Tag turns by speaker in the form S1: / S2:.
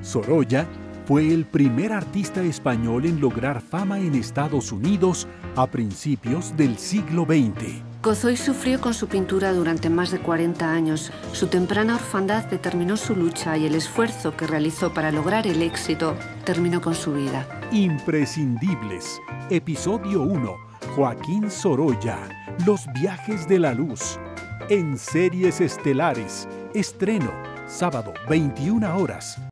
S1: Sorolla fue el primer artista español en lograr fama en Estados Unidos a principios del siglo XX.
S2: Gozoy sufrió con su pintura durante más de 40 años. Su temprana orfandad determinó su lucha y el esfuerzo que realizó para lograr el éxito terminó con su vida.
S1: Imprescindibles. Episodio 1. Joaquín Sorolla. Los viajes de la luz. En Series Estelares. Estreno, sábado, 21 horas.